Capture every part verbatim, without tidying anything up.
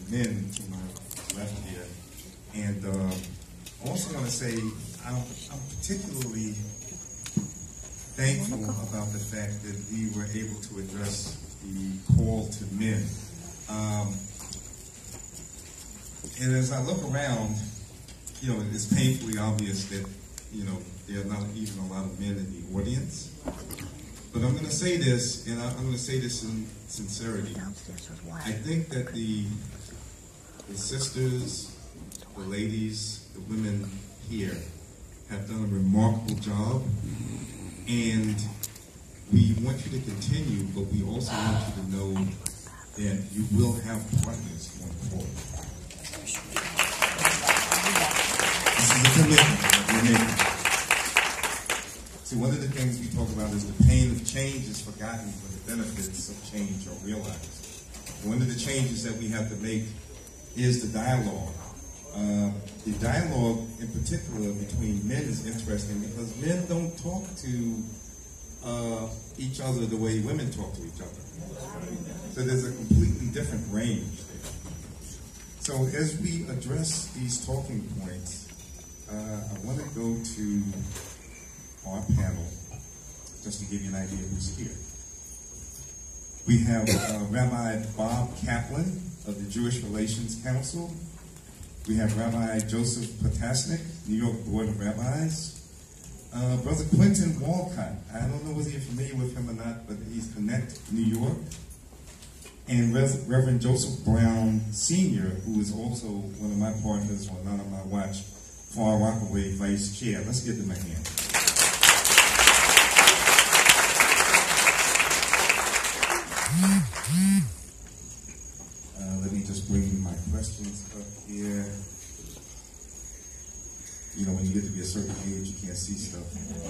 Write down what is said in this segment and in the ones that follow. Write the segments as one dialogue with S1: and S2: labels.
S1: men to my left here. And uh, I also want to say I'm, I'm particularly thankful about the fact that we were able to address the call to men. Um, and as I look around, you know, it's painfully obvious that, you know, there are not even a lot of men in the audience. But I'm going to say this, and I'm going to say this in sincerity. I think that the, the sisters, the ladies, the women here have done a remarkable job. And we want you to continue, but we also want you to know that you will have partners going forward. This is a commitment that we're making. See, one of the things we talk about is the pain of change is forgotten when the benefits of change are realized. One of the changes that we have to make is the dialogue. Uh, the dialogue, in particular, between men is interesting because men don't talk to uh, each other the way women talk to each other. So there's a completely different range there. So as we address these talking points, uh, I want to go to our panel, just to give you an idea who's here. We have uh, Rabbi Bob Kaplan of the Jewish Relations Council. We have Rabbi Joseph Potasnik, New York Board of Rabbis. Uh, Brother Quentin Walcott, I don't know whether you're familiar with him or not, but he's Connect New York. And Reverend Joseph Brown Senior, who is also one of my partners on Not on My Watch, Far Rockaway Vice Chair. Let's give them a hand. Uh, let me just bring my questions up here. You know, when you get to be a certain age, you can't see stuff.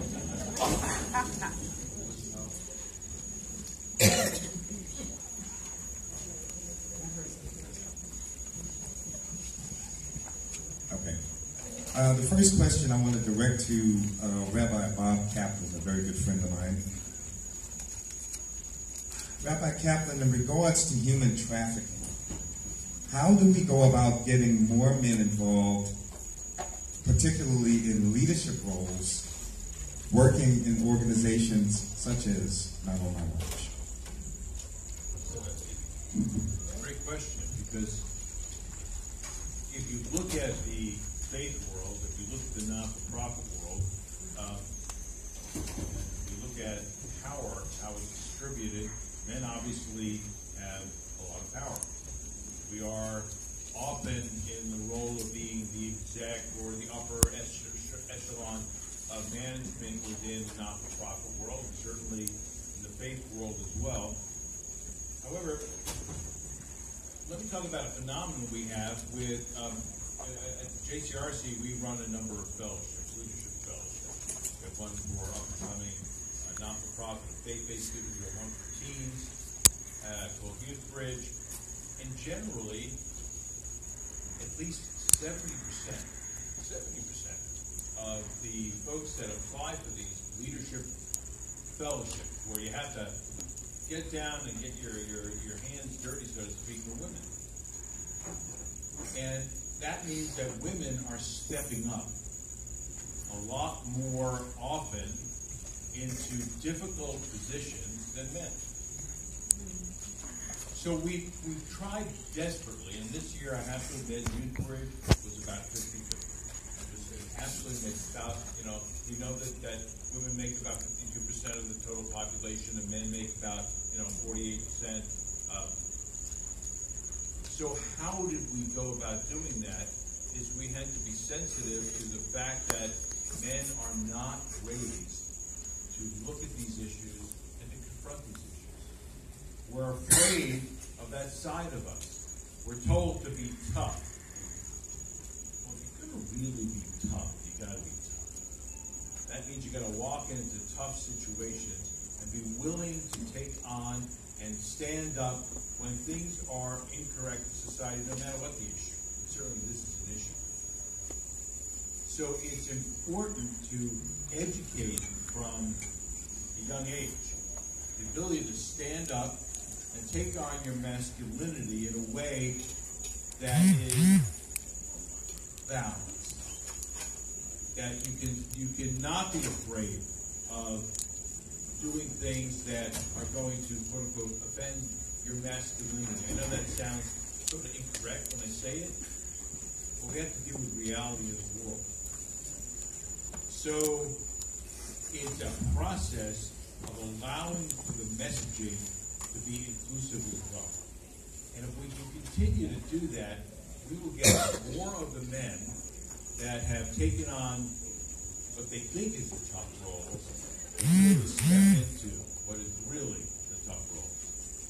S1: Okay. Uh, the first question I want to direct to uh, Rabbi Bob Kaplan, a very good friend of mine. Rabbi Kaplan, in regards to human trafficking, how do we go about getting more men involved, particularly in leadership roles, working in organizations such as Not on My Watch?
S2: Great question, because if you look at the faith world, if you look at the not-for-profit world, uh, if you look at power, how it's distributed, men obviously have a lot of power. We are often in the role of being the exec or the upper echelon of management within the not-for-profit world, and certainly in the faith world as well. However, let me talk about a phenomenon we have with, um, at J C R C, we run a number of fellowships, leadership fellowships. We have one for up-and-coming uh, not-for-profit faith-based students. We have one for teens uh, called Youth Bridge. And generally, at least seventy percent, seventy percent of the folks that apply for these leadership fellowships, where you have to get down and get your, your, your hands dirty, so to speak, for women. And that means that women are stepping up a lot more often into difficult positions than men. So we, we've tried desperately, and this year I have to admit, Youth Bridge was about fifty fifty. It absolutely makes about, you know, we know that, that women make about fifty-two percent of the total population, and men make about, you know, forty-eight percent. Um, so how did we go about doing that? Is we had to be sensitive to the fact that men are not raised to look at these issues and to confront these issues. We're afraid of that side of us. We're told to be tough. Well, if you're going to really be tough, you got to be tough. That means you got to walk into tough situations and be willing to take on and stand up when things are incorrect in society, no matter what the issue. Certainly this is an issue. So it's important to educate from a young age. The ability to stand up and take on your masculinity in a way that is balanced. That you can you cannot be afraid of doing things that are going to quote unquote offend your masculinity. I know that sounds sort of incorrect when I say it, but we have to deal with reality of the world. So it's a process of allowing for the messaging to be inclusive as well. And if we can continue to do that, we will get more of the men that have taken on what they think is the tough roles and really step into what is really the tough roles.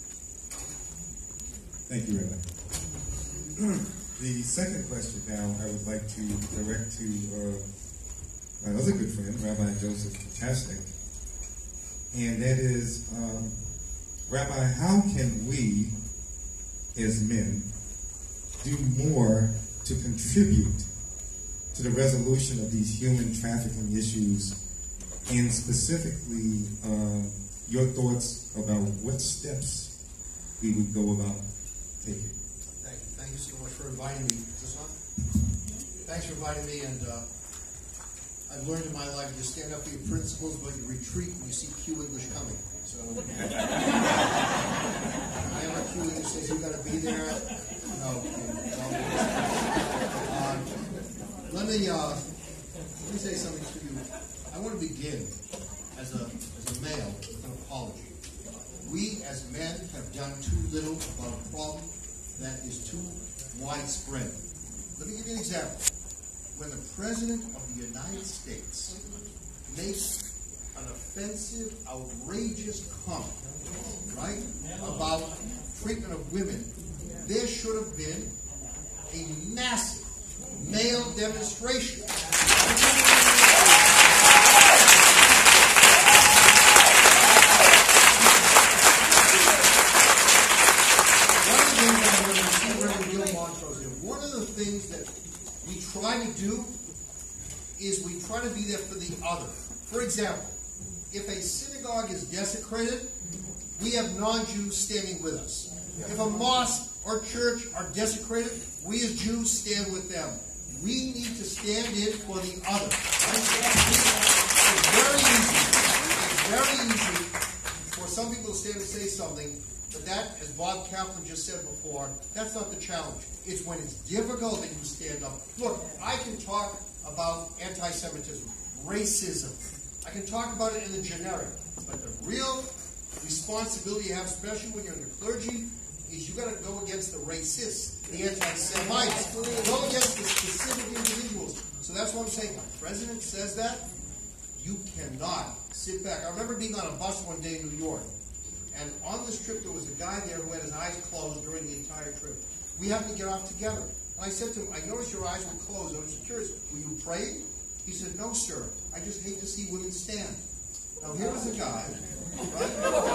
S1: Thank you, Rabbi. The second question now I would like to direct to uh, my other good friend, Rabbi Joseph Potasnik, and that is, um, Rabbi, how can we as men do more to contribute to the resolution of these human trafficking issues, and specifically um, your thoughts about what steps we would go about taking?
S3: Thank you. Thank you so much for inviting me. Is this on? Thanks for inviting me, and uh, I've learned in my life to stand up for your principles, but you retreat when you see Q English coming. So, whenever Q English says you got to be there, no. Uh, let me uh, let me say something to you. I want to begin as a as a male with an apology. We as men have done too little about a problem that is too widespread. Let me give you an example. When the President of the United States makes an offensive, outrageous comment, right, about treatment of women, there should have been a massive male demonstration. One of the things that we try to do is we try to be there for the other. For example, if a synagogue is desecrated, we have non-Jews standing with us. If a mosque or church are desecrated, we as Jews stand with them. We need to stand in for the other. It's very easy. It's very easy for some people to stand and say something, but that, as Bob Kaplan just said before, that's not the challenge. It's when it's difficult that you stand up. Look, I can talk about anti-Semitism, racism. I can talk about it in the generic. But the real responsibility you have, especially when you're in the clergy, is you got to go against the racists, the anti-Semites. Go against the specific individuals. So that's what I'm saying. When the president says that, you cannot sit back. I remember being on a bus one day in New York. And on this trip, there was a guy there who had his eyes closed during the entire trip. We happened to get off together. And I said to him, I noticed your eyes were closed. I was curious, were you praying? He said, no, sir. I just hate to see women stand. Now, here was a guy, right?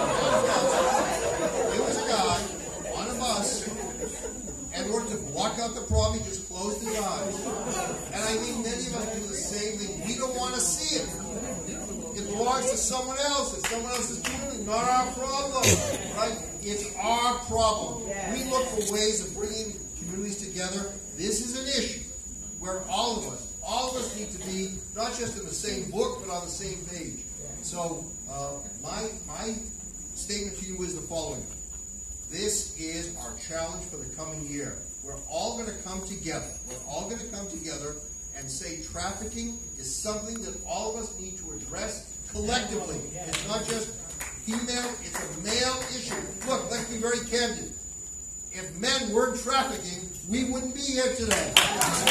S3: Here was a guy on a bus, and in order to block out the problem, he just closed his eyes. And I think many of us do the same thing. We don't want to see it. It belongs to someone else. It's someone else's community, not our problem. Right? It's our problem. We look for ways of bringing communities together. This is an issue where all of us, all of us need to be not just in the same book, but on the same page. So uh, my my statement to you is the following. This is our challenge for the coming year. We're all going to come together. We're all going to come together and say trafficking is something that all of us need to address collectively. It's not just female, it's a male issue. Look, let's be very candid. If men weren't trafficking, we wouldn't be here today. So,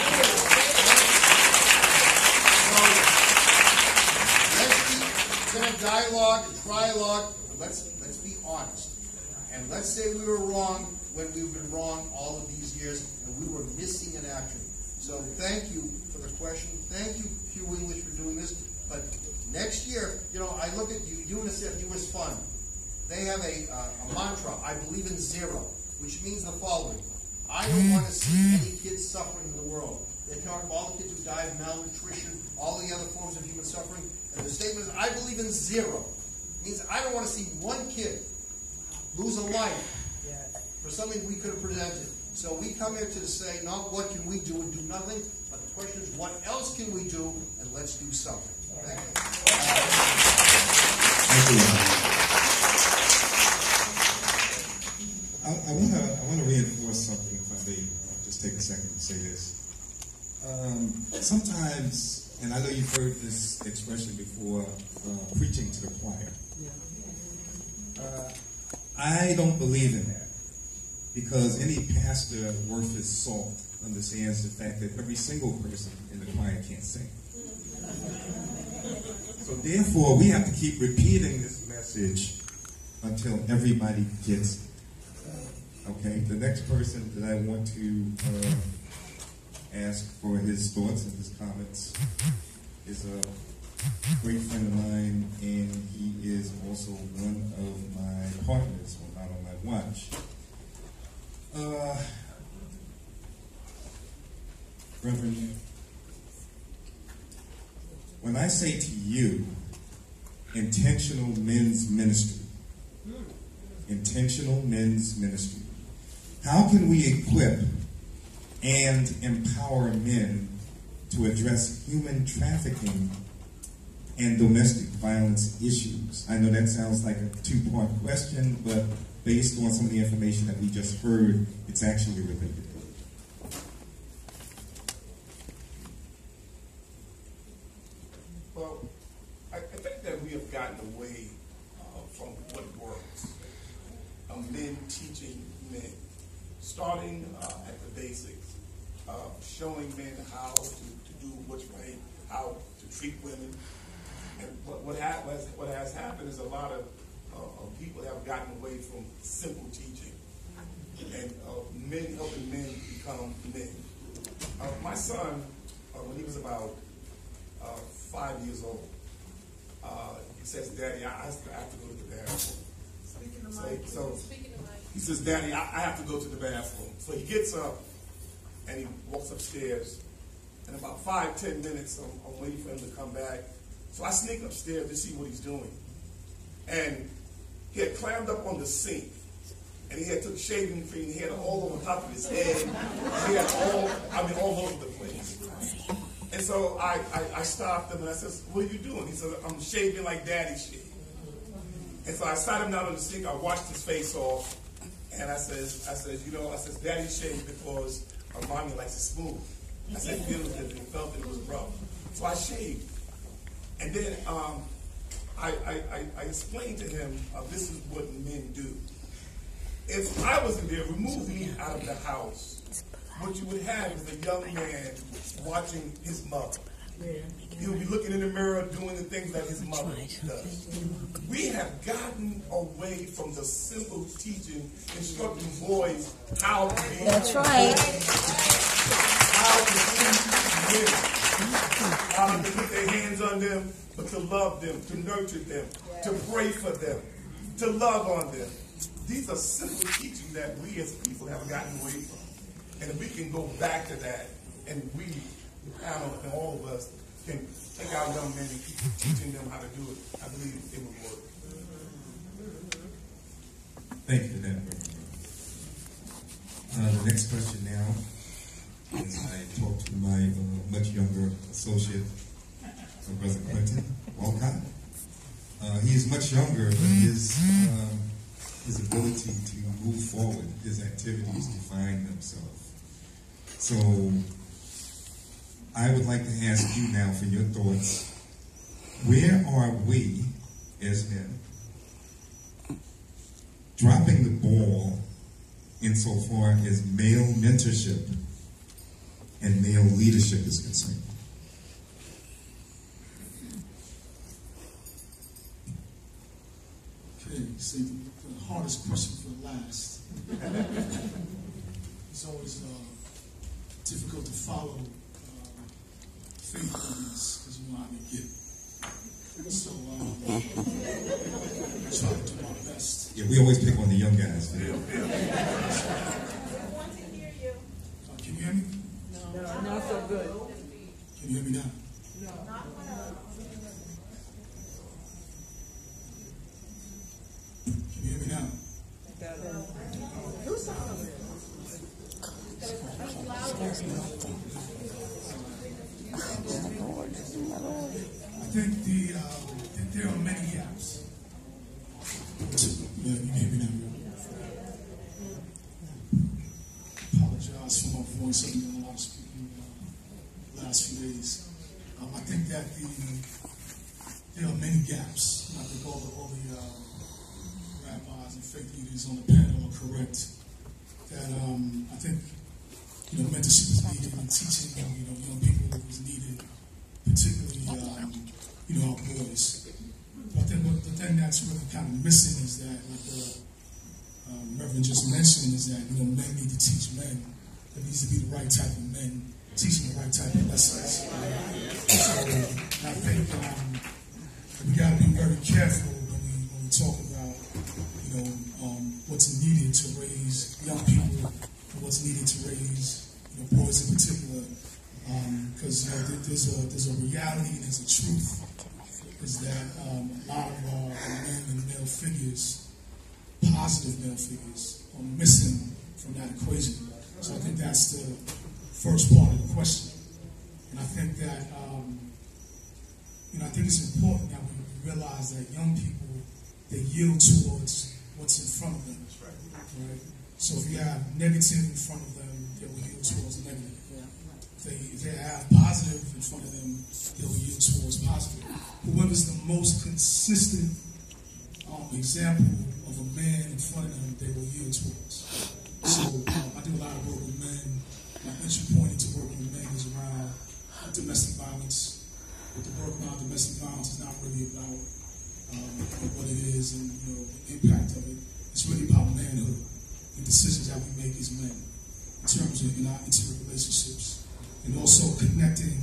S3: let's be in a dialogue, a trialogue, but let's, let's be honest. And let's say we were wrong when we've been wrong all of these years, and we were missing in action. So thank you for the question. Thank you, Q English, for doing this. But next year, you know, I look at you, UNICEF, U S Fund. They have a, uh, a mantra, I believe in zero, which means the following. I don't want to see any kids suffering in the world. They talk about all the kids who die of malnutrition, all the other forms of human suffering. And the statement is, I believe in zero. It means I don't want to see one kid lose a life for something we could have prevented. So we come here to say, not what can we do and do nothing, but the question is, what else can we do, and let's do something. Thank you.
S1: Thank you. I, I want to I want to reinforce something, if I may just take a second to say this. Um, sometimes, and I know you've heard this expression before, uh, preaching to the choir. Uh, I don't believe in that, because any pastor worth his salt understands the fact that every single person in the choir can't sing. So therefore, we have to keep repeating this message until everybody gets it. Okay, the next person that I want to uh, ask for his thoughts and his comments is a great friend of mine, and he is also one of my partners when out on my watch. Uh, Reverend, when I say to you, intentional men's ministry, intentional men's ministry, how can we equip and empower men to address human trafficking and domestic violence issues? I know that sounds like a two-part question, but based on some of the information that we just heard, it's actually related.
S4: Well, I, I think that we have gotten away uh, from what works. Uh, men teaching men, starting uh, at the basics, uh, showing men how to, to do what's right, how to treat women. And what, what, ha has, what has happened is a lot of, uh, of people have gotten away from simple teaching and uh, men helping men become men. Uh, my son, uh, when he was about uh, five years old, uh, he says, "Daddy, I, I have to go to the bathroom."
S5: Speaking of
S4: So,
S5: Mike,
S4: so
S5: speaking of Mike.
S4: he says, "Daddy, I, I have to go to the bathroom." So he gets up and he walks upstairs. In about five, ten minutes, I'm, I'm waiting for him to come back. So I sneak upstairs to see what he's doing. And he had climbed up on the sink. And he had took shaving cream. He had it all over top of his head. He had all, I mean, all over the place. And so I, I, I stopped him and I said, "What are you doing?" He said, "I'm shaving like Daddy shaved." And so I sat him down on the sink. I washed his face off. And I says, I said, you know, I says, "Daddy shaved because our mommy likes it smooth." I said, "It feels good." He felt it was rough. So I shaved. And then um, I, I, I, I explained to him, uh, this is what men do. If I wasn't there, remove me out of the house, what you would have is a young man watching his mother. He'll be looking in the mirror doing the things that his mother does. We have gotten away from the simple teaching, instructing boys how to be.
S6: That's right.
S4: How to treat women. How to put their hands on them, but to love them, to nurture them, to pray for them, to love on them. These are simple teaching that we as people have gotten away from. And if we can go back to that, and we, the panel, and all of us, can take our young men and keep teaching them how to do it, I believe it would work.
S1: Thank you for that, Reverend. Uh, the next question now, as I talk to my uh, much younger associate, uh, Brother Quentin Walcott. Uh, he is much younger, but his um, his ability to move forward, his activities define themselves. So I would like to ask you now for your thoughts. Where are we as men dropping the ball insofar as male mentorship and male leadership is concerned?
S7: Okay, see, the, the hardest question for last. It's always uh, difficult to follow uh, faithfulness because you know how they get. So um, try to do my best.
S1: Yeah, we always pick on the young guys.
S5: We want to hear you.
S7: Uh, can you hear me?
S5: No, not so good.
S7: Can you hear me now?
S5: Not well.
S7: Can you hear me now?
S5: Do something.
S7: think the uh, there are many gaps. Yeah, you hear me now. Apologize for my voice. I've been doing a lot of speaking uh, last few days. Um, I think that the there are many gaps. I think all the all the uh, rabbis and faith leaders on the panel are correct. That um, I think you know mentorship is needed and teaching you know young people is needed, particularly um, you know our boys. But I think what, the thing that's really kind of missing is that, like the um, Reverend just mentioned, is that you know men need to teach men. There needs to be the right type of men teaching the right type of lessons. So I think um, we got to be very careful when we when we talk about you know um, what's needed to raise young people, and what's needed to raise you know boys in particular, because um, you know, there, there's a there's a reality and there's a truth. Is that um, a lot of our men and male figures, positive male figures, are missing from that equation. So I think that's the first part of the question. And I think that, um, you know, I think it's important that we realize that young people, they yield towards what's in front of them. That's right. Right? So if you have negative in front of them, they will yield towards negative. If they, if they have positive in front of them, they will yield towards positive. Whoever's the most consistent um, example of a man in front of them, they will yield towards. So um, I do a lot of work with men. My entry point into working with men is around domestic violence. But the work around domestic violence is not really about um, what it is and you know the impact of it. It's really about manhood and decisions that we make as men in terms of in our intimate relationships, and also connecting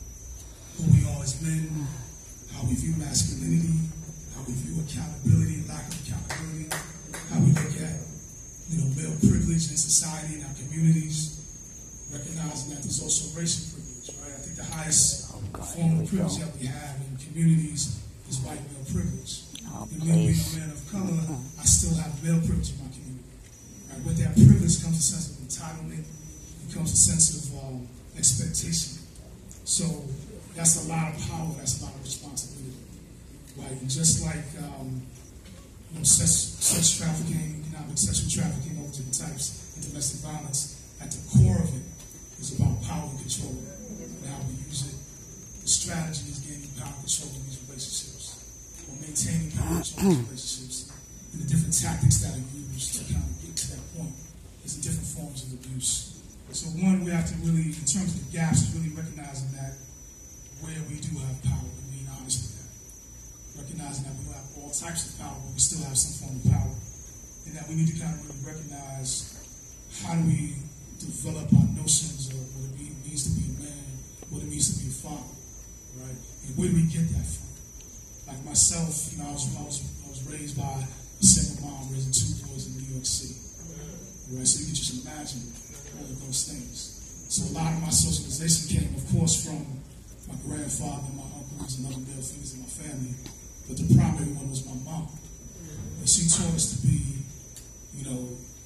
S7: who we are as men, how we view masculinity, how we view accountability, lack of accountability, how we look at you know male privilege in society and our communities, recognizing that there's also racial privilege, right? I think the highest form of privilege that we have in communities is white male privilege. And me being a man of color, I still have male privilege in my community. Right? With that privilege comes a sense of entitlement, it comes a sense of um, expectation. So that's a lot of power, that's a lot of responsibility. Right? And just like um, you know, sex, sex trafficking, economic sexual trafficking, all different types, and domestic violence, at the core of it is about power and control. And how we use it. The strategy is gaining power and control in these relationships, or maintaining power and control in these relationships, and the different tactics that are used to kind of get to that point. There's the different forms of abuse. So one, we have to really, in terms of the gaps, is really recognizing that where we do have power, and being honest with that. Recognizing that we don't have all types of power, but we still have some form of power. And that we need to kind of really recognize how do we develop our notions of what it means to be a man, what it means to be a father, right? And where do we get that from? Like myself, you know, I was, I was, I was raised by a single mom raising two boys in New York City, right? So you can just imagine all of those things. So a lot of my socialization came, of course, from my grandfather, my uncles, and other male figures in my family, but the primary one was my mom. And she taught us to be, you know,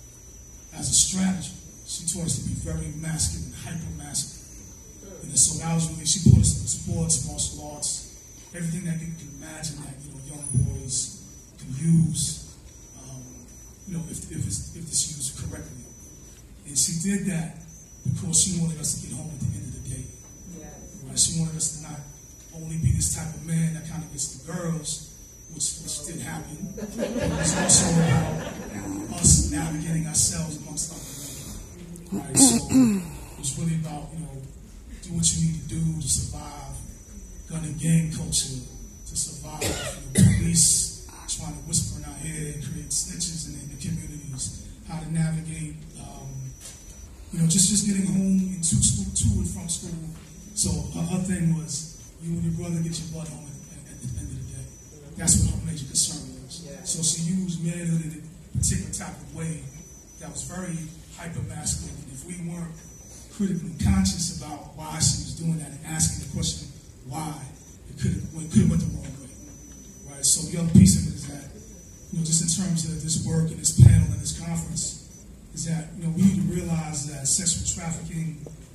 S7: as a strategy, she taught us to be very masculine, hyper-masculine. And so that was really, she put us in sports, martial arts, everything that you can imagine that, you know, young boys can use, um, you know, if, if, it's, if it's used correctly. And she did that because she wanted us to get home at the end of the day. Yes. Right? She wanted us to not only be this type of man that kind of gets the girls, which, which did happen, but it was also about us navigating ourselves amongst other men. Right? So it was really about, you know, do what you need to do to survive gun and gang culture, to survive you know, police trying to whisper in our ear and create snitches in, in the communities, how to navigate, um, you know, just, just getting home and to school, to and from school. So her, her thing was, you and your brother get your butt home at, at, at the end of the day. That's what her major concern was. Yeah. So she used manhood in a particular type of way that was very hyper-masculine. And if we weren't critically conscious about why she was doing that and asking the question why, it could have it could have went the wrong way. Right? So the other piece of it is that, you know, just in terms of this work and this panel and this conference, is that, you know, we need to realize that sexual trafficking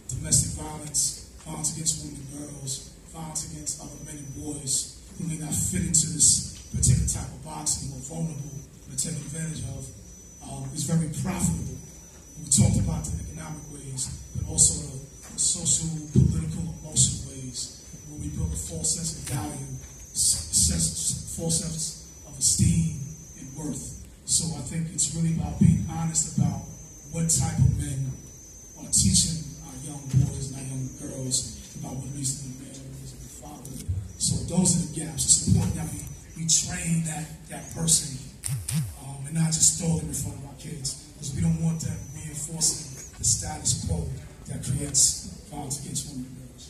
S7: domestic violence, violence against women and girls, violence against other men and boys who may not fit into this particular type of boxing or vulnerable or taken advantage of, um, is very profitable. And we talked about the economic ways, but also the, the social, political, emotional ways where we build a false sense of value, sense, false sense of esteem and worth. So I think it's really about being honest about what type of men are teaching our young boys and our young girls about what it means to be a man, what it means to be a father. So those are the gaps. It's important that we, we train that, that person um, and not just throw them in front of our kids, because we don't want them reinforcing the status quo that creates violence against women and girls.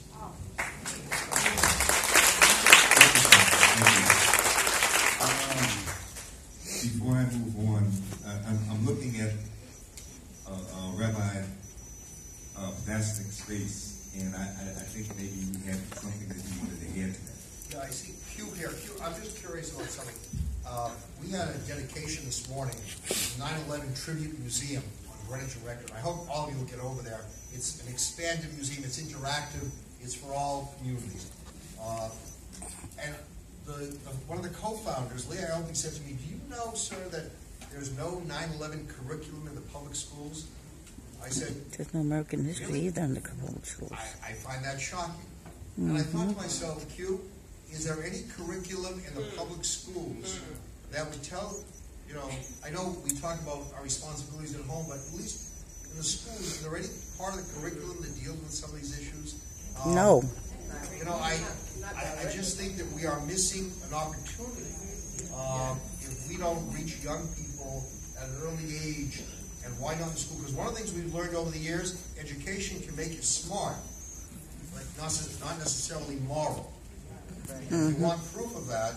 S1: Um, before I move on, uh, I'm, I'm looking at uh, uh, Rabbi uh, Plastic's face, and I, I, I think maybe you had something that you wanted to add to that.
S3: Yeah, I see Q here. Q, I'm just curious about something. Uh, we had a dedication this morning to the nine eleven Tribute Museum on Greenwich and Rector. I hope all of you will get over there. It's an expanded museum. It's interactive. It's for all communities. Uh, and the, the one of the co-founders, Leah Elby, said to me, do you know, sir, that there's no nine eleven curriculum in the public schools? I said,
S6: there's no American history
S3: really?
S6: either in the public schools.
S3: I, I find that shocking.
S6: Mm-hmm.
S3: And I thought to myself, Q, is there any curriculum in the public schools that would tell, you know, I know we talk about our responsibilities at home, but at least in the schools, is there any part of the curriculum that deals with some of these issues? Um,
S6: No.
S3: You know, I, I, I just think that we are missing an opportunity um, if we don't reach young people at an early age, and why not in school? Because one of the things we've learned over the years, education can make you smart, but not, not necessarily moral. Mm-hmm. If you want proof of that,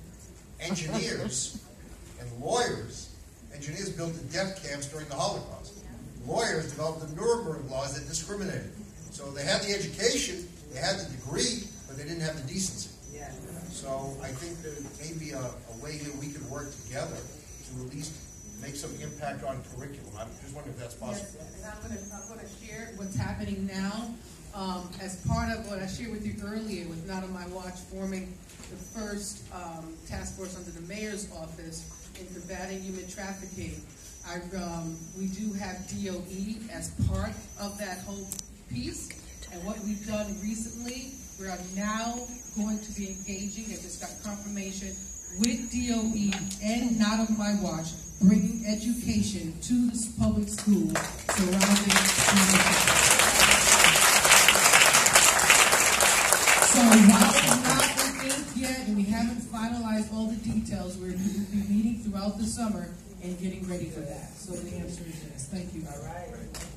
S3: engineers and lawyers, engineers built the death camps during the Holocaust. Lawyers developed the Nuremberg laws that discriminated. So they had the education, they had the degree, but they didn't have the decency. Yeah. So I think there may be a, a way here we could work together to at least make some impact on curriculum. I'm just wondering if that's possible.
S8: Yes, and I'm going to I'm going to share what's happening now um, as part of what I shared with you earlier with Not on My Watch forming the first um, task force under the mayor's office in combating human trafficking. I, um, we do have D O E as part of that whole piece, and what we've done recently, we are now going to be engaging, and just got confirmation, with D O E and Not on My Watch, bringing education to the public schools surrounding communities. So while it's not in ink yet, and we haven't finalized all the details, we're going to be meeting throughout the summer and getting ready for that. So the answer is yes. Thank you. All right.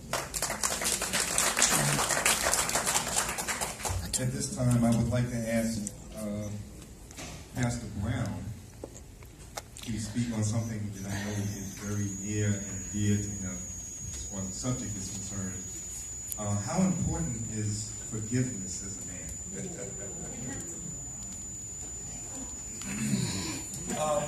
S1: At this time, I would like to ask uh, Pastor Brown to speak on something that I know is very near and dear to him as far as the subject is concerned. Uh, how important is forgiveness as a man?
S4: Um,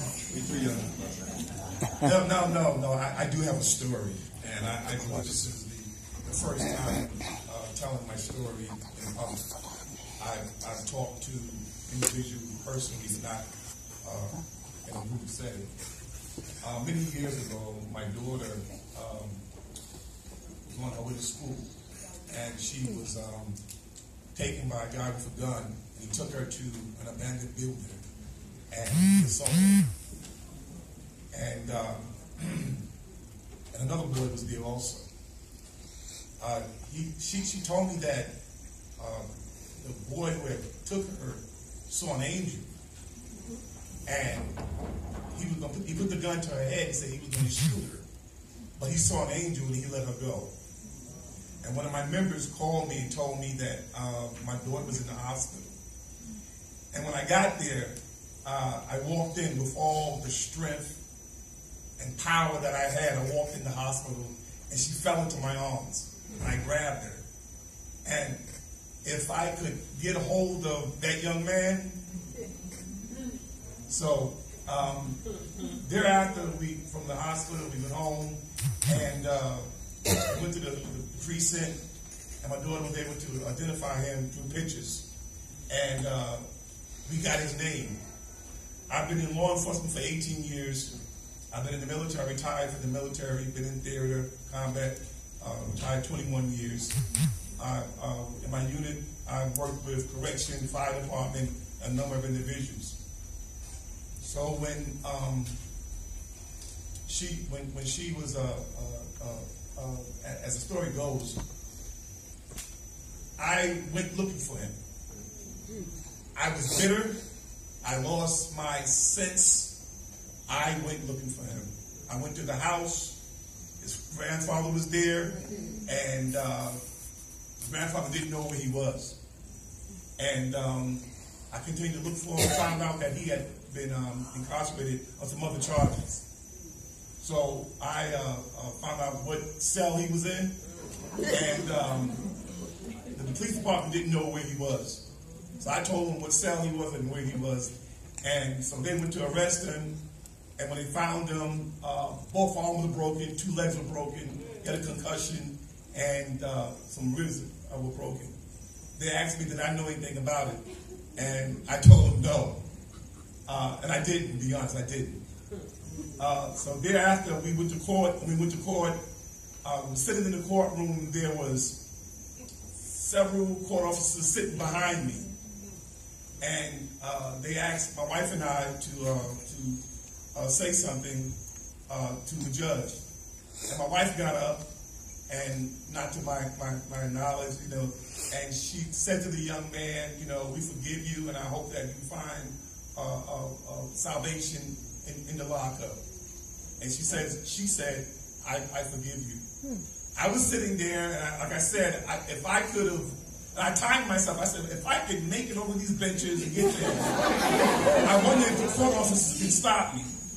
S4: no, no, no, no. I, I do have a story, and I, I believe this is the, the first time uh, telling my story in public. I've, I've talked to individuals personally, not uh, in a group setting. Uh, many years ago, my daughter um, was on her way to school, and she was um, taken by a guy with a gun, and he took her to an abandoned building and assaulted her. And, uh, and another boy was there also. Uh, he, she, she told me that uh, the boy who had took her saw an angel, and he was gonna put, he put the gun to her head. He said he was going to shoot her, but he saw an angel and he let her go. And one of my members called me and told me that uh, my daughter was in the hospital. And when I got there, uh, I walked in with all the strength and power that I had. I walked in the hospital, and she fell into my arms, and I grabbed her. And if I could get a hold of that young man, so um, thereafter, we from the hospital, we went home, and uh, went to the, the precinct, and my daughter was able to identify him through pictures. And uh, we got his name. I've been in law enforcement for eighteen years. I've been in the military, retired from the military, been in theater, combat, uh, retired twenty-one years. I, uh, in my unit, I've worked with correction, fire department, a number of individuals. So when um, she, when, when she was, uh, uh, uh, uh, as the story goes, I went looking for him. I was bitter. I lost my sense. I went looking for him. I went to the house. His grandfather was there, and uh, his grandfather didn't know where he was. And um, I continued to look for him, found out that he had been um, incarcerated on some other charges. So I uh, uh, found out what cell he was in, and um, the police department didn't know where he was. So I told them what cell he was and where he was. And so they went to arrest him. And when they found him, uh, both arms were broken, two legs were broken, he had a concussion, and uh, some ribs uh, were broken. They asked me, did I know anything about it? And I told them no. Uh, and I didn't, to be honest, I didn't. Uh, so thereafter, we went to court. When we went to court, uh, we were sitting in the courtroom. There was several court officers sitting behind me. And uh, they asked my wife and I to uh, to uh, say something uh, to the judge. And my wife got up, and not to my, my, my knowledge, you know, and she said to the young man, you know, we forgive you, and I hope that you find uh, uh, uh, salvation in, in the lockup. And she said, she said, I, I forgive you. Hmm. I was sitting there, and I, like I said, I, if I could have. And I timed myself. I said, if I could make it over these benches and get there, I wonder if the court officers can stop me.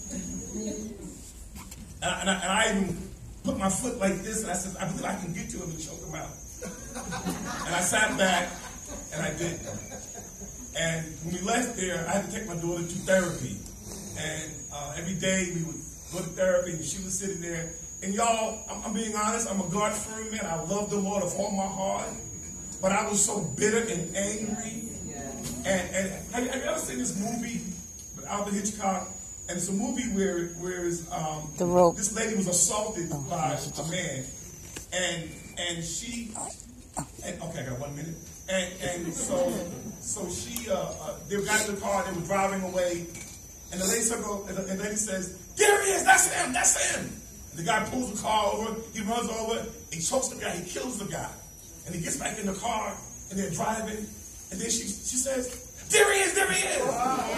S4: And I, and, I, and I even put my foot like this, and I said, I believe I can get to him and choke him out. And I sat back, and I did. And when we left there, I had to take my daughter to therapy. And uh, every day we would go to therapy, and she was sitting there. And y'all, I'm, I'm being honest, I'm a God-fearing man. I love the Lord with all my heart. But I was so bitter and angry. And, and have, you, have you ever seen this movie with Alfred Hitchcock? And it's a movie where where is, um,
S6: The Rope.
S4: This lady was assaulted oh, by a man, and and she and, okay, I got one minute. And and so so she uh, uh, they got in the car, they were driving away, and the lady circle, and the, and the lady says, "There he is, that's him, that's him." And the guy pulls the car over, he runs over, he chokes the guy, he kills the guy. And he gets back in the car, and they're driving, and then she she says, "There he is, there he is."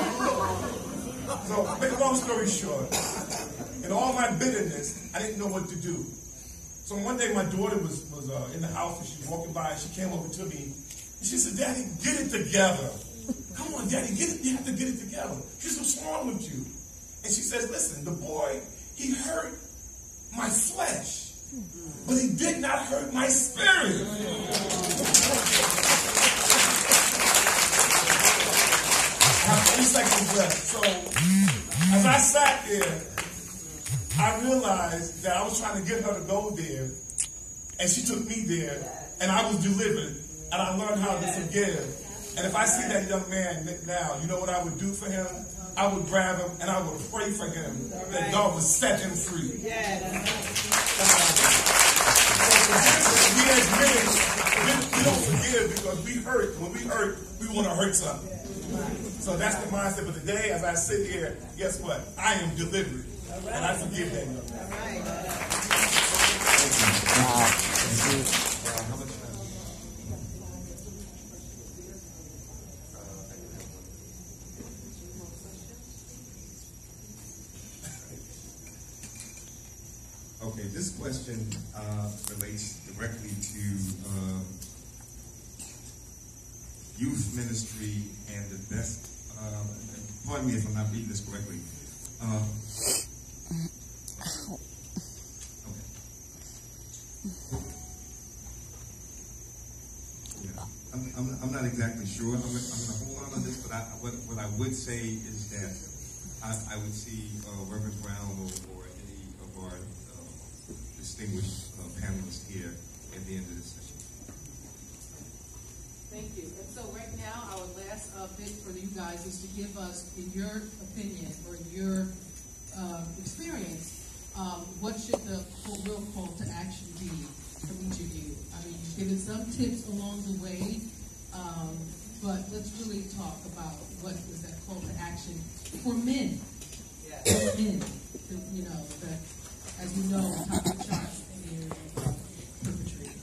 S4: So, make a long story short, in all my bitterness, I didn't know what to do. So one day my daughter was was uh, in the house, and she was walking by, and she came over to me, and she said, "Daddy, get it together. Come on, Daddy, get it. You have to get it together." She said, "What's wrong with you?" And she says, "Listen, the boy, he hurt my flesh. But he did not hurt my spirit." I have three seconds left. So, as I sat there, I realized that I was trying to get her to go there, and she took me there, and I was delivered, and I learned how to forgive. And if I see that young man now, you know what I would do for him? I would grab him, and I would pray for him that God would set him free. We as men, we don't forgive because we hurt. When we hurt, we want to hurt something. So that's the mindset of the day. As I sit here, guess what? I am delivered. And I forgive that young man.
S1: Okay, this question uh, relates directly to uh, youth ministry and the best, uh, pardon me if I'm not reading this correctly. Uh, okay. Yeah, I'm, I'm, I'm not exactly sure. I'm, I'm going to hold on to this, but I, what, what I would say is that I, I would see uh, Reverend Brown or, or any of our distinguished uh, panelists here at the end of this session.
S8: fit for you guys is to give us, in your opinion or in your uh, experience, um, what should the call- real call to action be from each of you? I mean, you've given some tips along the way, um, but let's really talk about what is that call to action for men. For men, to, you know, that, as we know, top of the charts in the area of perpetrating.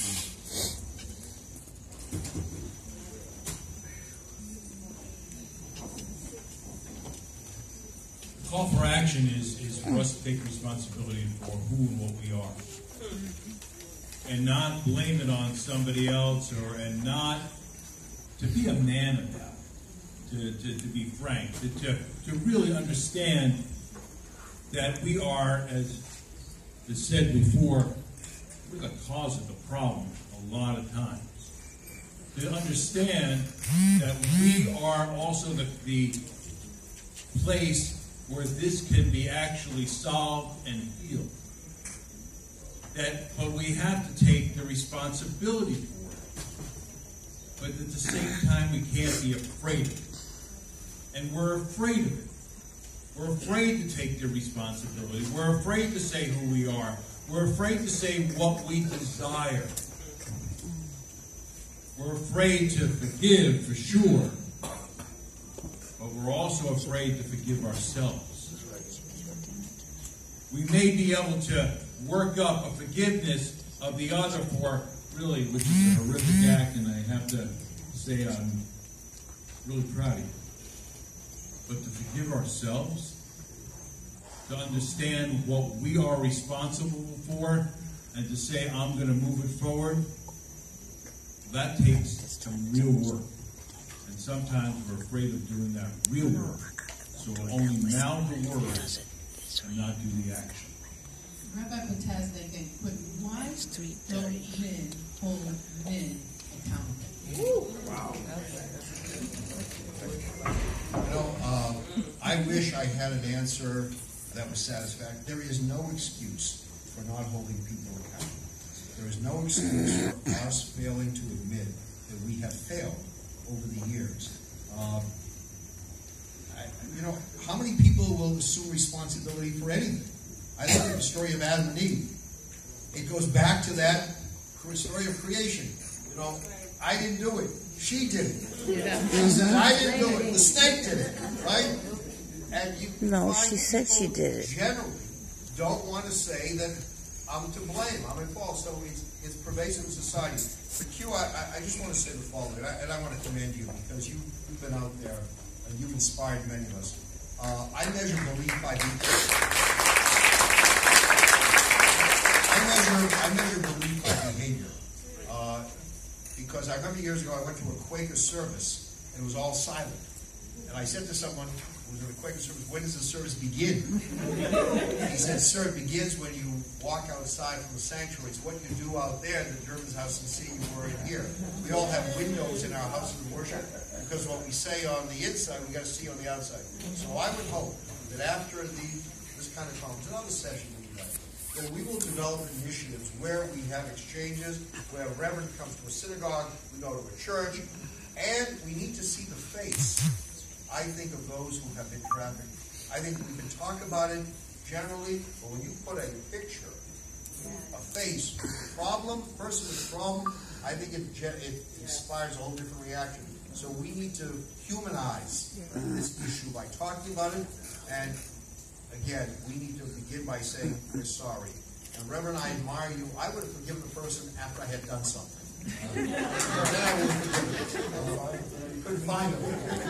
S2: The call for action is, is for us to take responsibility for who and what we are. And not blame it on somebody else, or and not to be a man about it. To, to, to be frank, to, to, to really understand that we are, as is said before, we're the cause of the problem a lot of times. To understand that we are also the, the place where this can be actually solved and healed. That, but we have to take the responsibility for it. But at the same time, we can't be afraid of it. And we're afraid of it. We're afraid to take the responsibility. We're afraid to say who we are. We're afraid to say what we desire. We're afraid to forgive, for sure. But we're also afraid to forgive ourselves. We may be able to work up a forgiveness of the other for, really, which is a horrific act, and I have to say I'm really proud of you. But to forgive ourselves, to understand what we are responsible for, and to say, I'm going to move it forward, that takes some real work. And sometimes we're afraid of doing that real work. So we'll only mouth the words and not do the action.
S8: Rabbi Potasnik and Quentin, why don't men hold men accountable?
S3: Wow. You know, uh, I wish I had an answer that was satisfactory. There is no excuse for not holding people accountable. There is no excuse for us failing to admit that we have failed over the years. Uh, I, you know, how many people will assume responsibility for anything? I look at the story of Adam and Eve. It goes back to that story of creation. You know, I didn't do it. She did it.
S6: Yeah.
S3: She said, I didn't do it. The snake did it, right? And you
S6: No,
S3: find
S6: she said she
S3: people
S6: did it.
S3: Generally, don't want to say that I'm to blame. I'm at fault. So it's, it's pervasive in society. For Q, I, I just want to say the following, and I, and I want to commend you because you, you've been out there and you've inspired many of us. Uh, I measure belief by behavior. I measure, I measure belief by behavior. Uh, because I remember years ago I went to a Quaker service and it was all silent. And I said to someone who was in a Quaker service, when does the service begin? He said, sir, it begins when you walk outside from the sanctuary. It's what you do out there in the German's house and see you were in here. We all have windows in our houses of worship because what we say on the inside, we got to see on the outside. So I would hope that after the, this kind of conference, another session we have, that we will develop initiatives where we have exchanges, where a reverend comes to a synagogue, we go to a church, and we need to see the face, I think, of those who have been trafficked. I think we can talk about it generally, but when you put a picture, a face, a problem, person with a problem, I think it, it inspires a whole different reaction. So we need to humanize this issue by talking about it, and again, we need to begin by saying we're sorry. And Reverend, I admire you. I would have forgiven the person after I had done something. Uh, then I would have forgiven them. Uh, couldn't find them.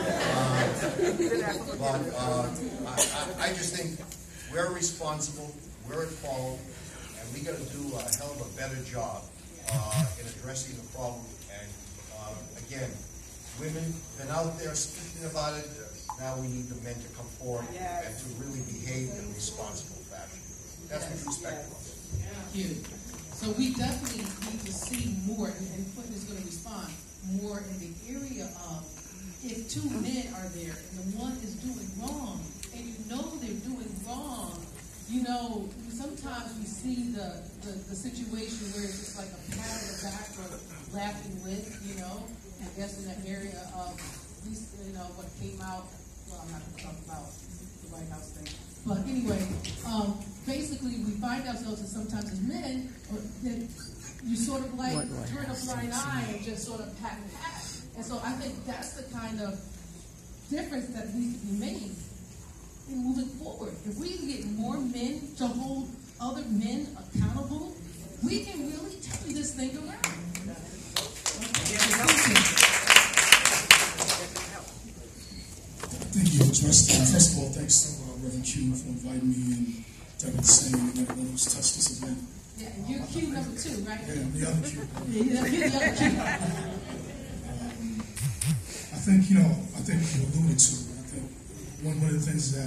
S3: Uh, but uh, I, I, I just think we're responsible, we're at fault, and we got to do a hell of a better job uh, in addressing the problem. And uh, again, women been out there speaking about it. Now we need the men to come forward yes. and to really behave in a responsible fashion. That's yes. what we expect yes. of us.
S8: Thank you. So we definitely need to see more, and Quentin is going to respond, more in the area of if two men are there and the one is doing wrong, and you know they're doing wrong, you know, sometimes we see the, the, the situation where it's just like a pat on the back or laughing with, you know, I guess in that area of least, you know, what came out, well, I'm not gonna talk about the White House thing. But anyway, um, basically, we find ourselves as sometimes as men, or that you sort of like
S6: What White
S8: turn a
S6: House
S8: blind
S6: thing?
S8: eye and just sort of pat and pat. And so I think that's the kind of difference that needs to be made in moving forward. If we can get more men to hold other men accountable, we can really turn this thing around.
S7: Thank you, Trust. Uh, first of all, thanks to uh, Reverend Q for inviting me and Deborah saying that let us touch this event.
S8: Yeah, and you're Q number two, right?
S7: Yeah, the other Q.
S8: Yeah, you're the other Q.
S7: I think, you know, I think you alluded to it. I think one, one of the things that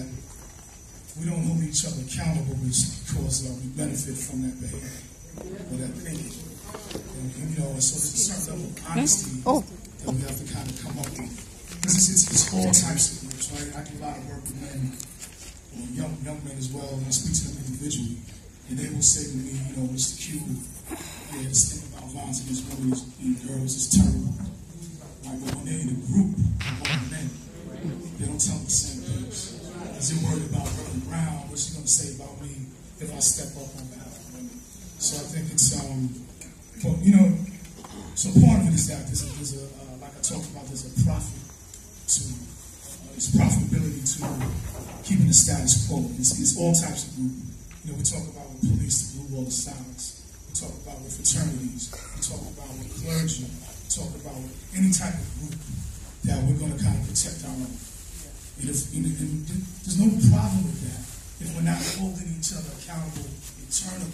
S7: we don't hold each other accountable is because uh, we benefit from that behavior or that thinking. And, you know, so there's a certain level of honesty
S6: Oh.
S7: that we have to kind of come up with. Because it's, it's, it's all types of groups, right? I do a lot of work with men, or young young men as well, and I speak to them individually. And they will say to me, you know, Mister Q, yeah, this thing about violence against women and girls is terrible. Right? But when they're in a group of other men, they don't tell the same things. Is it worried about Reverend Brown? What's he going to say about me if I step up on behalf of women? So I think it's, um, but, you know, so part of it is that there's a, there's a uh, like I talked about, there's a profit to, uh, it's profitability to keeping the status quo. It's, it's all types of group. You know, we talk about with police, the blue wall of silence. We talk about with fraternities. We talk about with clergy. We talk about with any type of group that we're going to kind of protect our own. And, if, and, and there's no problem with that if we're not holding each other accountable internally.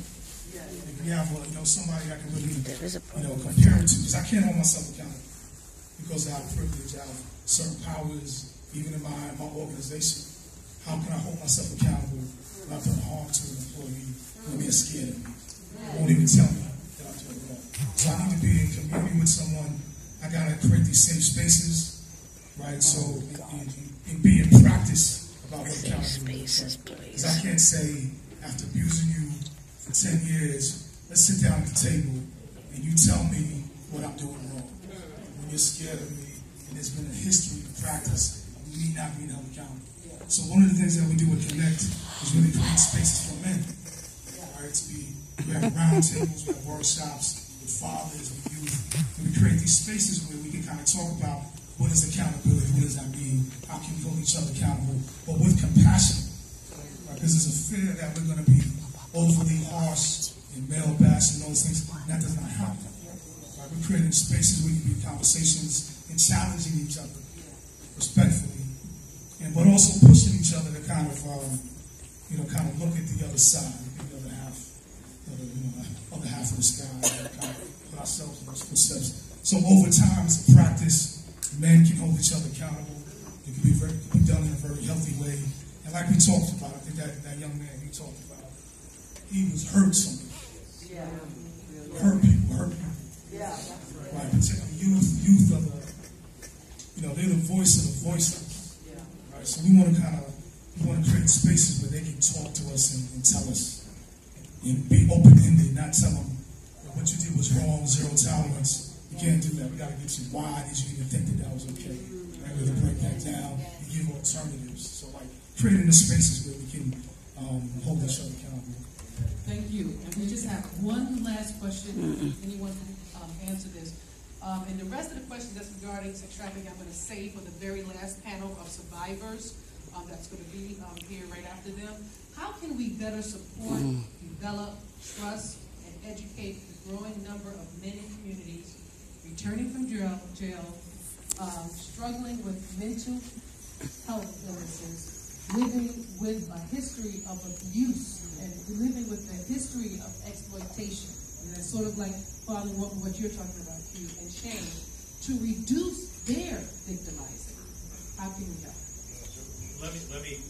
S7: If we have, uh, you know, somebody I can really,
S6: There is a
S7: you know,
S6: problem.
S7: compare it to, because I can't hold myself accountable because I have privilege, I have certain powers, even in my my organization. How can I hold myself accountable when I put harm to an employee when they're scared of me? Won't even tell me that I'm doing wrong. So I need to be in community with someone. I gotta create these safe spaces, right? So and, and, and be in practice about what
S6: Safe
S7: accountability is.
S6: spaces,
S7: Because I
S6: please.
S7: can't say after abusing you for ten years, let's sit down at the table and you tell me what I'm doing wrong. When you're scared of me and there's been a history of practice, we need not be held accountable. So one of the things that we do with Connect is really create spaces for men. Right? To be, we have round tables, we have workshops with fathers, with youth, and we create these spaces where we can kind of talk about what is accountability, what does that mean, how can we hold each other accountable, but with compassion. Right? Because there's a fear that we're going to be overly harsh and male bash and those things. That does not happen. Right? We're creating spaces where we can be conversations and challenging each other respectfully, and but also pushing each other to kind of, um, you know, kind of look at the other side, the other half, the other, you know, the other half of the sky, and kind of put ourselves in those footsteps. So over time, it's a practice. Men can hold each other accountable. It can be very, it can be done in a very healthy way. And like we talked about, I think that, that young man he talked about, he was hurt something.
S5: Yeah.
S7: Hurt people, hurt people.
S5: Yeah.
S7: Right, particularly youth, youth of the, you know, they're the voice of the voiceless.
S5: Yeah.
S7: Right, so we want to kind of, we want to create spaces where they can talk to us and, and tell us, and be open-ended, not tell them well, what you did was wrong, zero tolerance. You can't do that. We got to get you, why did you even think that that was okay? Right, we break that down and give alternatives. So like creating the spaces where we can um, hold each other accountable.
S8: Thank you. And we just have one last question. If anyone can um, answer this. Um, and the rest of the questions that's regarding sex trafficking, I'm going to save for the very last panel of survivors um, that's going to be um, here right after them. How can we better support, develop, trust, and educate the growing number of men in communities returning from jail, jail um, struggling with mental health illnesses, living with a history of abuse, and living with a history of exploitation? And that's sort of like following what, what you're talking about, Hugh, and shame, to reduce their victimizing. How can we help?
S2: Let me, let me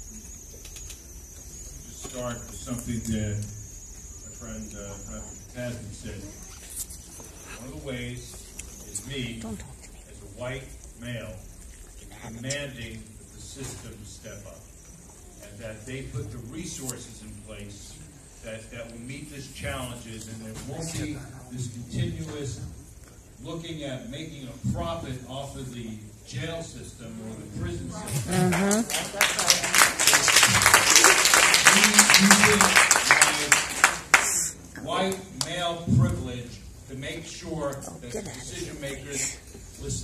S2: just start with something that my friend, uh, Reverend Tasman said. One of the ways is me, as a white male, demanding that the system step up and that they put the resources in place that, that will meet these challenges, and there won't be this continuous looking at making a profit off of the jail system or the prison system.
S6: Mm-hmm.
S2: We use my white male privilege to make sure that
S6: get out of
S2: decision makers listen.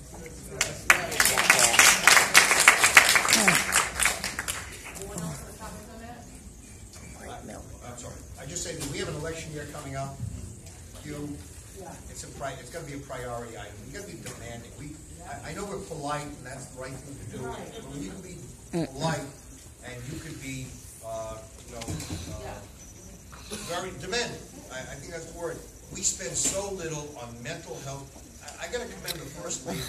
S9: I'm sorry. I just say that we have an election year coming up. You, it's a pri, it's gonna be a priority item. You gotta be demanding. We, I, I know we're polite and that's the right thing to do. But when you can be polite and you could be, uh, you know, uh, very demanding. I, I think that's the word. We spend so little on mental health. I, I gotta commend the first lady.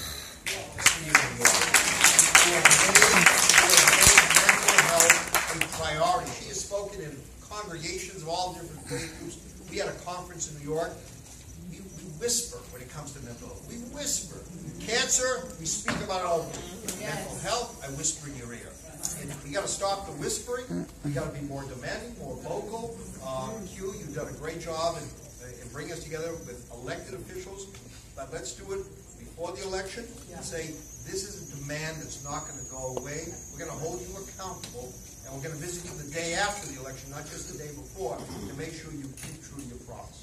S9: Mental health a priority. She has spoken in congregations of all different faith groups. We had a conference in New York. We, we whisper when it comes to mental health. We whisper. Cancer, we speak about it all the time. Yes. Mental health, I whisper in your ear. And we got to stop the whispering. We got to be more demanding, more vocal. Um, Q, you've done a great job in, in bringing us together with elected officials. But let's do it before the election and say, this is a demand that's not going to go away. We're going to hold you accountable. And we're going to visit you the day after the election, not just the day before, to make sure you keep true to your promise.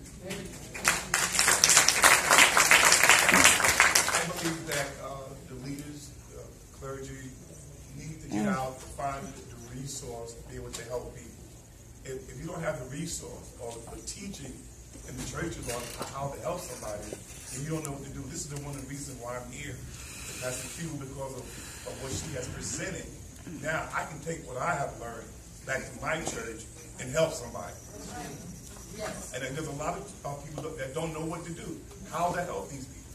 S4: I believe that uh, the leaders, the clergy, need to get out, find the resource to be able to help people. If, if you don't have the resource or the teaching in the churches on how to help somebody, and you don't know what to do, this is the one of the reasons why I'm here. That's the cue because of, of what she has presented. Now I can take what I have learned back to my church and help somebody. Yes. And then there's a lot of uh, people that don't know what to do, how to help these people.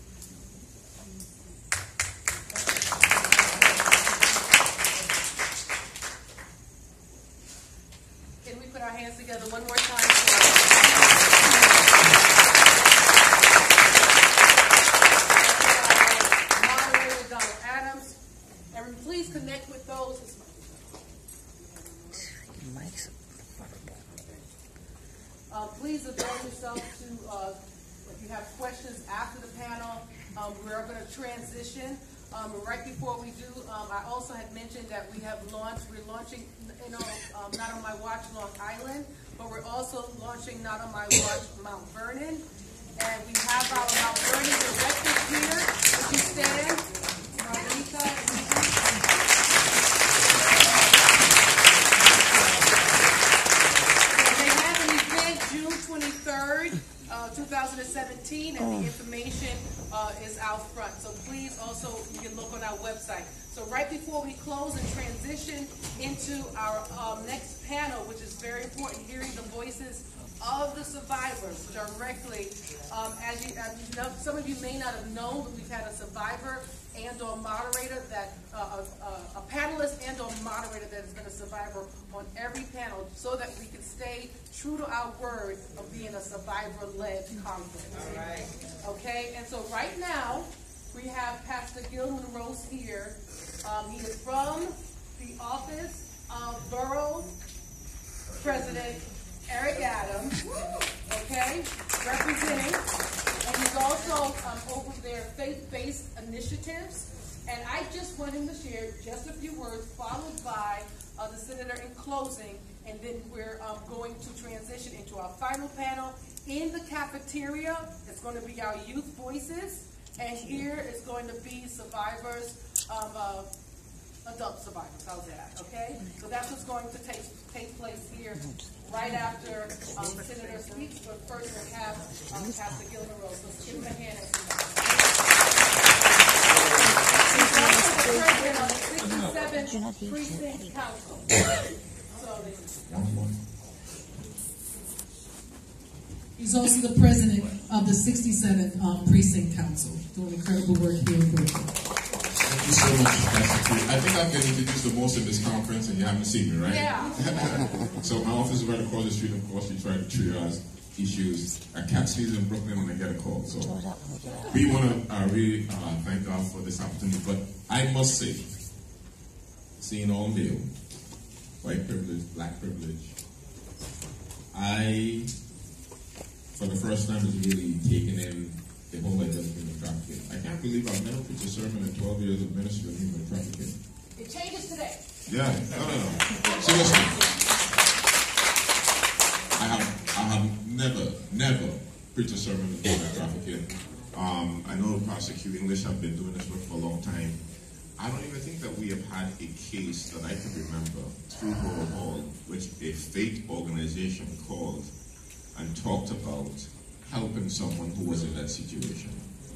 S8: Can we put our hands together one more time? Moderator Donald Adams. And please connect with those. Uh, please avail yourself to, uh, if you have questions after the panel, um, we're going to transition. Um, right before we do, um, I also had mentioned that we have launched, we're launching, you know, um, Not on My Watch Long Island, but we're also launching Not on My Watch Mount Vernon. And we have our Mount Vernon director here. Would you stand? Marika. June twenty-third, uh, two thousand seventeen, and the information uh, is out front. So please also, you can look on our website. So right before we close and transition into our um, next panel, which is very important, hearing the voices of the survivors directly. Um, as, you, as you know, some of you may not have known, but we've had a survivor and or moderator that, uh, a, a panelist and or moderator that has been a survivor on every panel so that we can stay true to our word of being a survivor-led conference. All right. Okay, and so right now, we have Pastor Gilman Rose here. Um, he is from the office of Borough President Eric Adams, okay, representing, and he's also um, over their faith-based initiatives. And I just want him to share just a few words, followed by uh, the senator in closing, and then we're um, going to transition into our final panel. In the cafeteria, it's going to be our youth voices, and here is going to be survivors of uh, adult survivors. How's that? Okay? So that's what's going to take take place here right after um, Senator speaks. But first, we have um, Pastor Gilman Rose. So give him a hand. He's also the president of the sixty-seventh Precinct Council. So, he's also the president of the sixty-seventh um, Precinct Council, doing incredible work here in Brooklyn.
S10: Thank you so much, Pastor Q. I think I've been introduced the most in this conference, and you haven't seen me, right?
S8: Yeah.
S10: So my office is right across the street. Of course, we try to triage issues. I catch these in Brooklyn when I get a call. So we want to uh, really uh, thank God for this opportunity. But I must say, seeing all male, white privilege, black privilege, I, for the first time, is really taking in the whole idea of human trafficking. I can't believe I've never preached a sermon in twelve years of ministry of human trafficking.
S5: It changes today.
S10: Yeah, no, no, no. Seriously. I have, I have never, never preached a sermon on human trafficking. Um, I know Pastor Q English have been doing this work for a long time. I don't even think that we have had a case that I can remember through Borough Hall, which a faith organization called and talked about helping someone who was in that situation.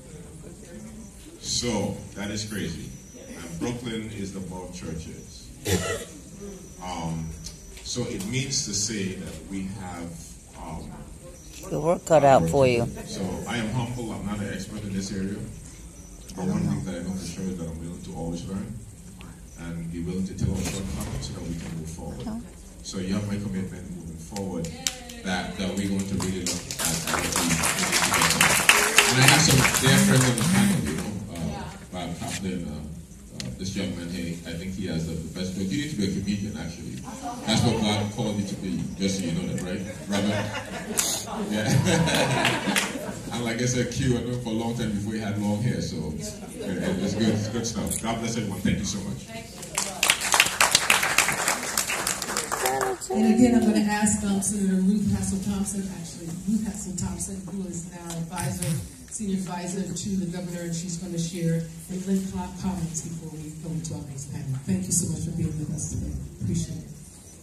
S10: So, that is crazy. And Brooklyn is the above churches. Um, so it means to say that we have um,
S6: The work cut out for you.
S10: So I am humble. I'm not an expert in this area. But one thing that I know for sure is that I'm willing to always learn and be willing to tell our shortcomings so that we can move forward. So you have my commitment moving forward that, that we're going to really look at what we need to get done. And I have some dear friends on the panel, you know, uh, Bob Kaplan, uh, uh, this young man here, I think he has the, the best book. You need to be a comedian, actually. That's what God called you to be, just so you know that, right, Robert? Yeah. And like I said, Q, I know him for a long time before he had long hair, so yeah, it's good, it's good stuff. God bless everyone. Thank you so much.
S8: And again, I'm going to ask um, Senator Ruth Hassel Thompson, actually, Ruth Hassel Thompson, who is now advisor, senior advisor to the governor, and she's going to share and link comments before we go into our next panel. Thank you so much for being with us today. Appreciate it.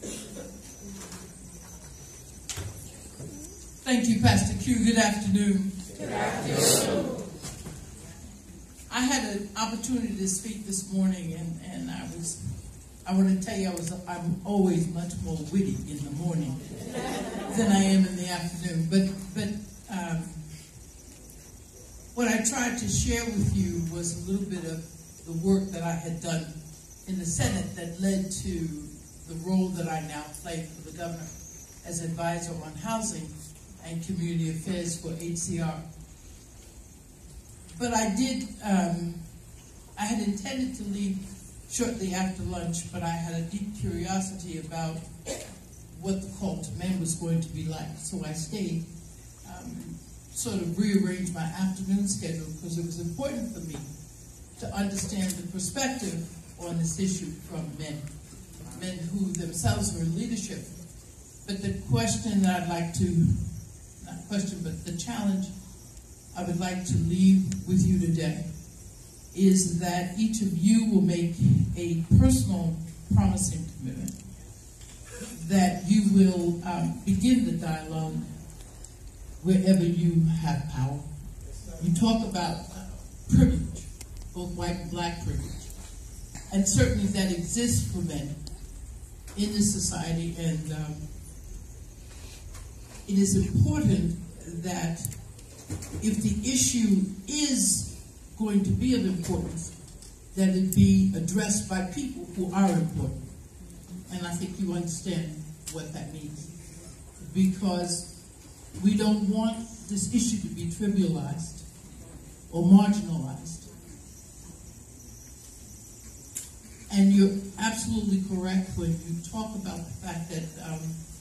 S8: Thank you, Pastor Q. Good afternoon. Good afternoon. I had an opportunity to speak this morning, and, and I was, I want to tell you, I was, I'm always much more witty in the morning than I am in the afternoon. But, but um, what I tried to share with you was a little bit of the work that I had done in the Senate that led to the role that I now play for the governor as advisor on housing and community affairs for H C R. But I did, um, I had intended to leave shortly after lunch, but I had a deep curiosity about what the call to men was going to be like. So I stayed, um, sort of rearranged my afternoon schedule because it was important for me to understand the perspective on this issue from men, men who themselves were in leadership. But the question that I'd like to, not question, but the challenge I would like to leave with you today is that each of you will make a personal promising commitment that you will um, begin the dialogue wherever you have power. You talk about privilege, both white and black privilege, and certainly that exists for men in this society, and um, it is important that if the issue is going to be of importance, that it be addressed by people who are important. And I think you understand what that means. Because we don't want this issue to be trivialized or marginalized. And you're absolutely correct when you talk about the fact that um,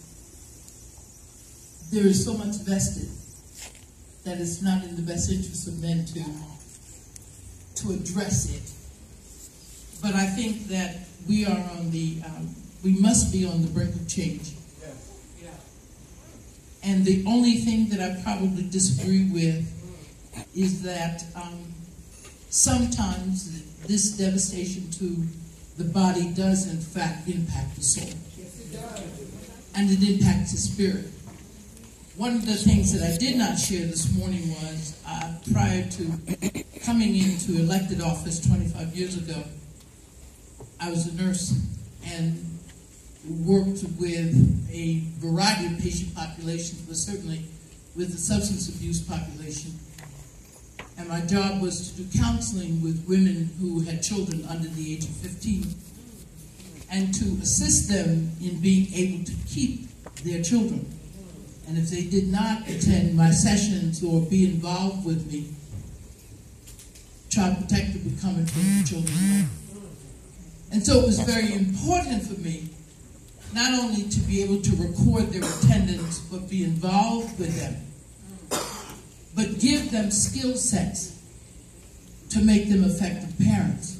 S8: there is so much vested that it's not in the best interest of men to, to address it. But I think that we are on the, um, we must be on the brink of change. Yeah. And the only thing that I probably disagree with is that um, sometimes this devastation to the body does in fact impact the soul. Yes, it does. And it impacts the spirit. One of the things that I did not share this morning was uh, prior to coming into elected office twenty-five years ago, I was a nurse and worked with a variety of patient populations, but certainly with the substance abuse population. And my job was to do counseling with women who had children under the age of fifteen and to assist them in being able to keep their children. And if they did not attend my sessions or be involved with me, Child Protective would come and take the children home. And so it was very important for me not only to be able to record their attendance, but be involved with them, but give
S11: them skill sets to make them effective parents.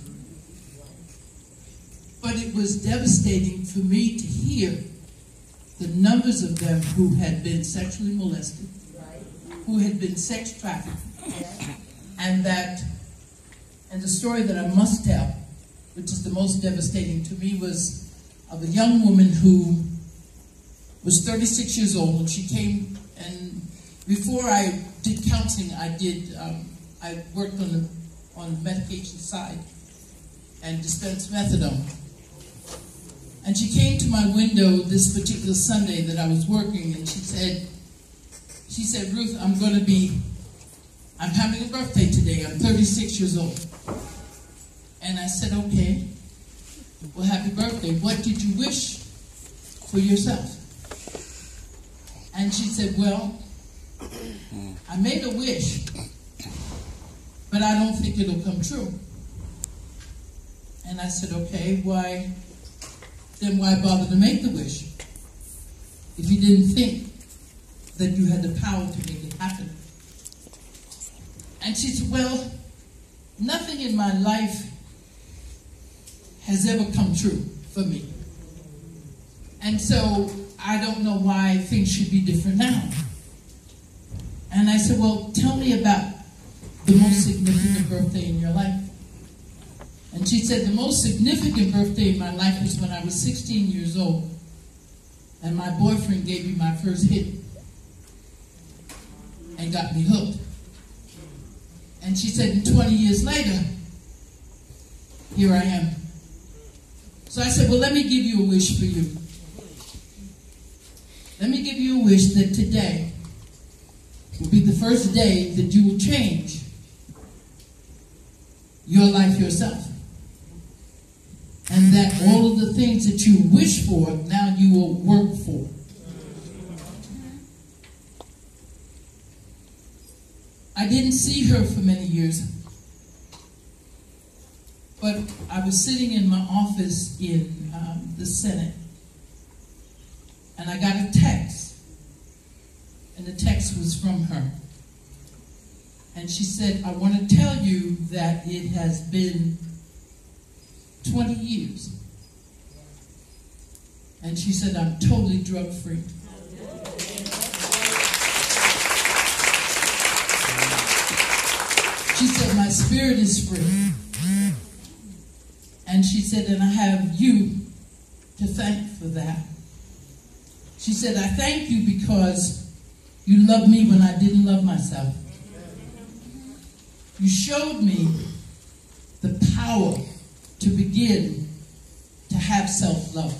S11: But it was devastating for me to hear the numbers of them who had been sexually molested, who had been sex trafficked, and that, and the story that I must tell, which is the most devastating to me, was of a young woman who was thirty-six years old, and she came, and before I did counseling, I did, um, I worked on the, on the medication side and dispensed methadone. And she came to my window this particular Sunday that I was working, and she said, she said, Ruth, I'm going to be, I'm having a birthday today. I'm thirty-six years old. And I said, okay, well, happy birthday. What did you wish for yourself? And she said, well, I made a wish, but I don't think it'll come true. And I said, okay, why, then why bother to make the wish if you didn't think that you had the power to make it happen? And she said, well, nothing in my life has ever come true for me. And so I don't know why things should be different now. And I said, well, tell me about the most significant birthday in your life. And she said, the most significant birthday in my life was when I was sixteen years old, and my boyfriend gave me my first hit and got me hooked. And she said, and twenty years later, here I am. So I said, well, let me give you a wish for you. Let me give you a wish that today will be the first day that you will change your life yourself. And that all of the things that you wish for, now you will work for. I didn't see her for many years, but I was sitting in my office in um, the Senate, and I got a text, and the text was from her. And she said, I want to tell you that it has been twenty years. And she said, I'm totally drug-free. She said, my spirit is free. And she said, and I have you to thank for that. She said, I thank you because you loved me when I didn't love myself. You showed me the power to begin to have self-love.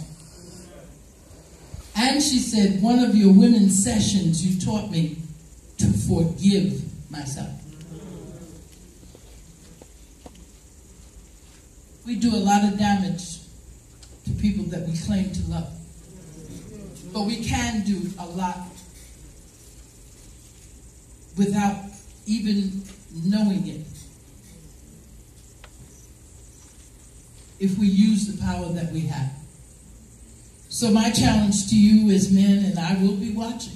S11: And she said, one of your women's sessions, you taught me to forgive myself. We do a lot of damage to people that we claim to love. But we can do a lot without even knowing it, if we use the power that we have. So my challenge to you is, men, and I will be watching.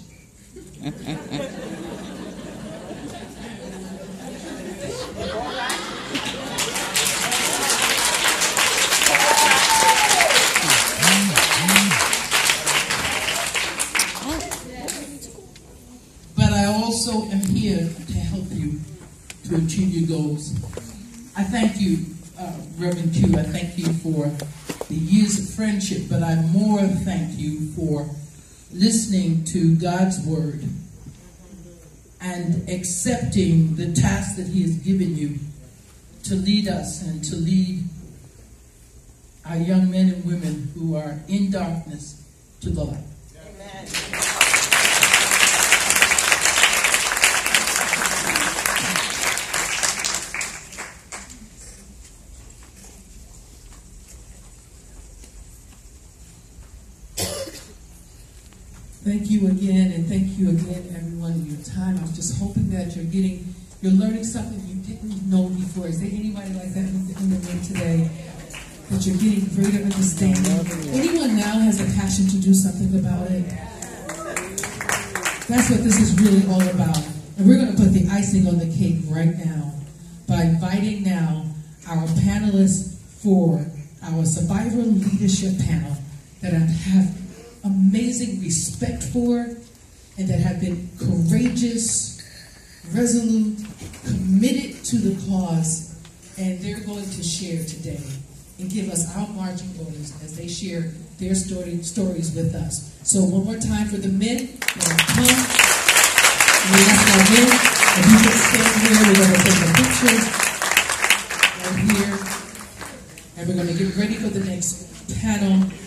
S11: But I also am here to help you to achieve your goals. I thank you, uh, Reverend Q. I thank you for the years of friendship, but I more thank you for listening to God's word and accepting the task that he has given you to lead us and to lead our young men and women who are in darkness to the light. Amen.
S5: Thank you again, and thank you again, everyone, for your time. I'm just hoping that you're getting, you're learning something you didn't know before. Is there anybody like that in the room today? That you're getting greater understanding? Anyone now has a passion to do something about it? That's what this is really all about. And we're going to put the icing on the cake right now by inviting now our panelists for our Survivor Leadership Panel that I have amazing respect for and that have been courageous, resolute, committed to the cause, and they're going to share today and give us our marching orders as they share their story, stories with us. So one more time for the men, they'll come. We ask our men, if you can stand here, we're going to take a picture right here, and we're going to get ready for the next panel.